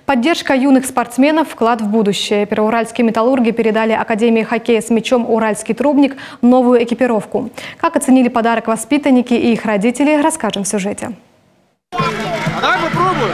Поддержка юных спортсменов – вклад в будущее. Первоуральские металлурги передали Академии хоккея с мячом «Уральский трубник» новую экипировку. Как оценили подарок воспитанники и их родители, расскажем в сюжете. Давай попробуем.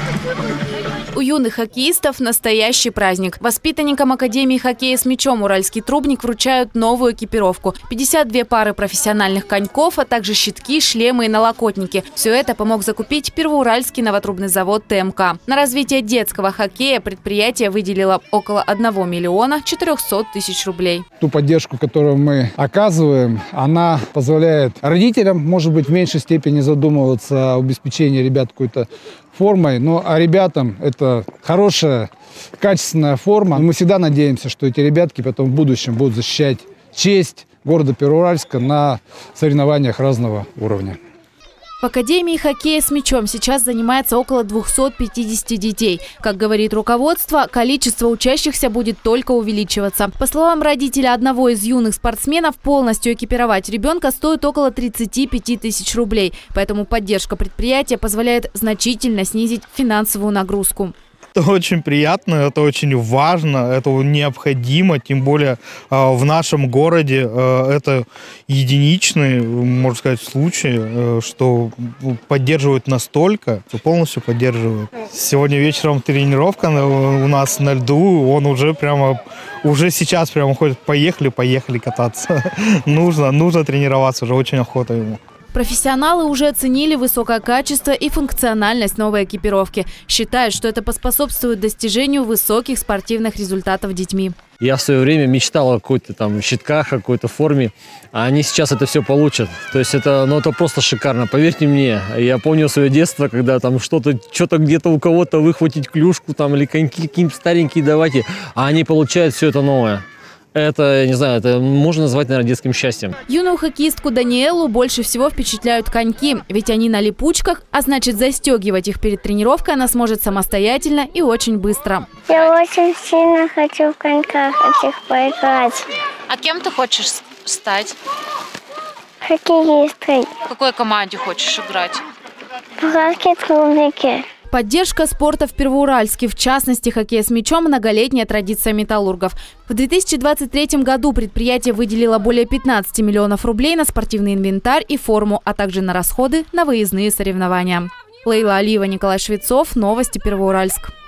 У юных хоккеистов настоящий праздник. Воспитанникам Академии хоккея с мячом «Уральский трубник» вручают новую экипировку. 52 пары профессиональных коньков, а также щитки, шлемы и налокотники. Все это помог закупить Первоуральский новотрубный завод ТМК. На развитие детского хоккея предприятие выделило около 1 миллиона 400 тысяч рублей. Ту поддержку, которую мы оказываем, она позволяет родителям, может быть, в меньшей степени задумываться о обеспечении ребят какой-то формой, а ребятам это хорошая, качественная форма. Мы всегда надеемся, что эти ребятки потом в будущем будут защищать честь города Первоуральска на соревнованиях разного уровня. В Академии хоккея с мячом сейчас занимается около 250 детей. Как говорит руководство, количество учащихся будет только увеличиваться. По словам родителя одного из юных спортсменов, полностью экипировать ребенка стоит около 35 тысяч рублей. Поэтому поддержка предприятия позволяет значительно снизить финансовую нагрузку. Это очень приятно, это очень важно, это необходимо, тем более в нашем городе это единичный, можно сказать, случай, что поддерживают настолько, что полностью поддерживают. Сегодня вечером тренировка у нас на льду, он уже сейчас ходит, поехали кататься. Нужно тренироваться, уже очень охота ему. Профессионалы уже оценили высокое качество и функциональность новой экипировки. Считают, что это поспособствует достижению высоких спортивных результатов детьми. Я в свое время мечтал о какой-то там щитках, о какой-то форме, а они сейчас это все получат. То есть это просто шикарно. Поверьте мне, я помню свое детство, когда там что-то где-то у кого-то выхватить клюшку там или коньки какие-нибудь старенькие давайте, а они получают все это новое. Это, не знаю, это можно назвать, наверное, детским счастьем. Юную хоккеистку Даниэлу больше всего впечатляют коньки, ведь они на липучках, а значит, застегивать их перед тренировкой она сможет самостоятельно и очень быстро. Я очень сильно хочу в коньках этих поиграть. А кем ты хочешь стать? Хоккеисткой. В какой команде хочешь играть? В «Уральском трубнике». Поддержка спорта в Первоуральске, в частности хоккея с мячом, многолетняя традиция металлургов. В 2023 году предприятие выделило более 15 миллионов рублей на спортивный инвентарь и форму, а также на расходы на выездные соревнования. Лейла Алиева, Николай Швецов. Новости Первоуральск.